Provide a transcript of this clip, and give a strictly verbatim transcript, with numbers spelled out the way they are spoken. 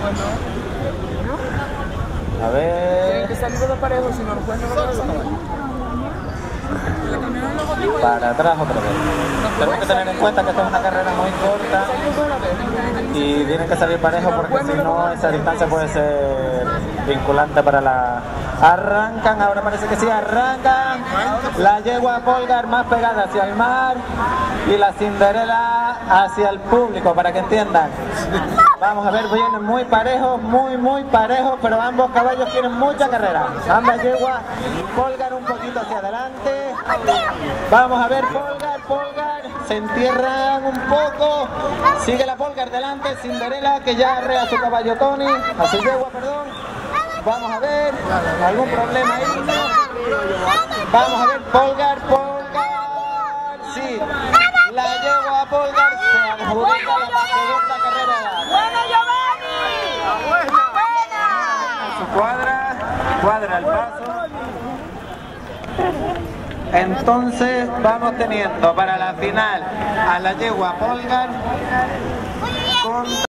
A ver. Tienen que salir dos parejos, si no el juez no lo puede sacar. Para atrás otra vez. Tenemos que tener en cuenta que esta es una carrera muy corta y tienen que salir parejos porque si no esa distancia puede ser vinculante para la... Arrancan, ahora parece que sí, arrancan. La yegua Polgar más pegada hacia el mar y la Cinderella hacia el público, para que entiendan. Vamos a ver, vienen muy parejos, muy muy parejos, pero ambos caballos tienen mucha carrera. Ambas yeguas, Polgar un poquito hacia adelante. Vamos a ver, Polgar, Polgar, se entierran un poco. Sigue la Polgar delante, Cinderella que ya arrea a su caballo Tony, a su yegua, perdón. Vamos a ver, algún problema ahí. Vamos a ver, Polgar, Polgar, sí. La yegua Polgar se adjudica la segunda carrera. ¡Bueno, Giovanni! ¡Buena! Su cuadra, cuadra el paso. Entonces vamos teniendo para la final a la yegua Polgar contra